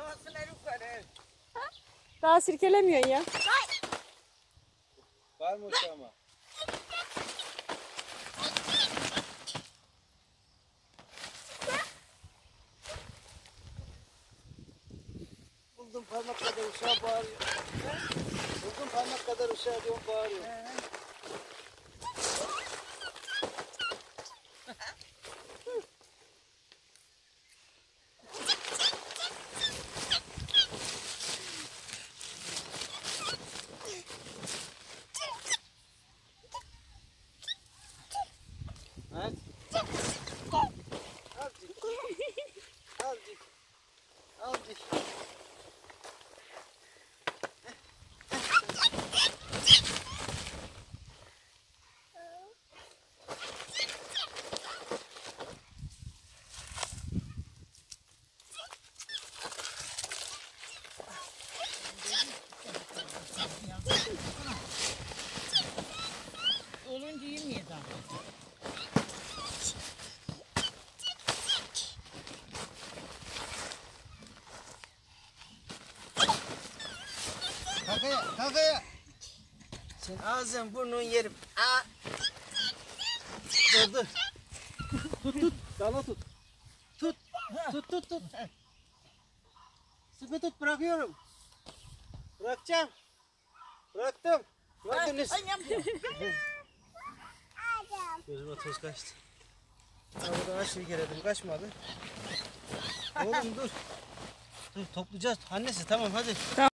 Daha sirkelemiyorsun ya. Var mı uçağıma? Buldum parmak kadar uşağı bağırıyor. Buldum parmak kadar uşağı diyorum bağırıyor. Evet. Azıcık. Azıcık. Azıcık. Olunca yemiyor daha. Kakaya, kakaya. Sen ağzın burnun yerim. Aa. Dur dur. Tut tut. Dala tut. Tut. Tut tut tut. Sıkı tut bırakıyorum. Bırakacağım. Bıraktım. Bıraktınız. Gözüme toz kaçtı. Buradan aşağı gelelim. Kaçmadı. Oğlum dur. Dur toplayacağız. Annesi tamam hadi.